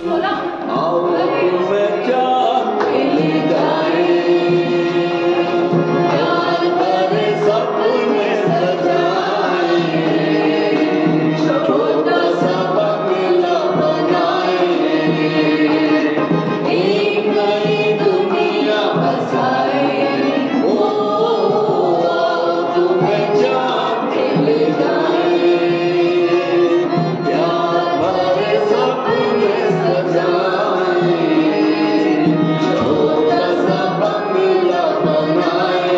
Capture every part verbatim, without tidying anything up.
आओ तुम्हें चांद मिल जाए, प्यार भरे सपने सजाए, छोटा सा बंगला बनाए, एक नई दुनिया बसाए। ओ आओ तुम्हें चांद मिल जाए, प्यार भरे सपने सजाए, छोटा सा बंगला बनाए,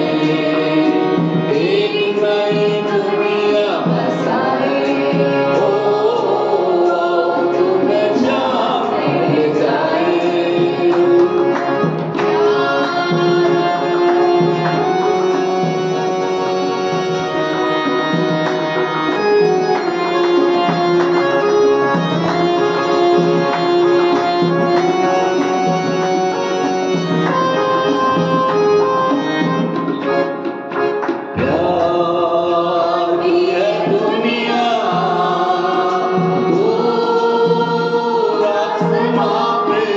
एक नई दुनिया बसाए। ओ आओ तुम्हें चांद मिल जाए। प्यार की है दुनिया दूर आसमां पे,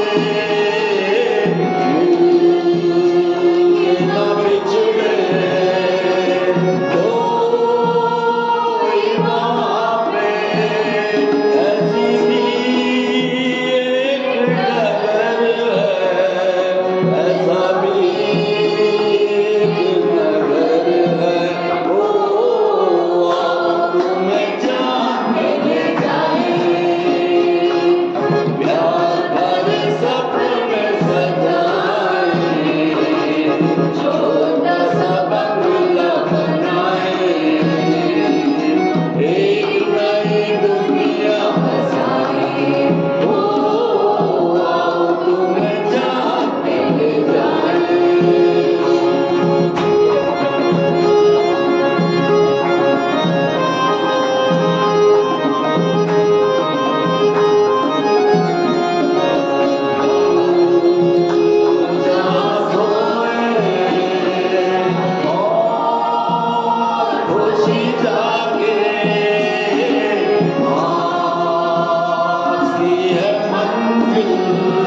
मिलके न बिछड़े कोई वहाँ पे, ऐसी भी एक नगर है, ऐसा भी एक नगर है। ओ आओ तुम्हें चांद मिल जाए, प्यार भरे सपने सजाए, छोटा सा बंगला बनाए, एक नई दुनिया बसाए। ओ आओ तुम्हें चांद मिल जाए। जहाँ सोए और खुशी जागे, आसी है मंजिल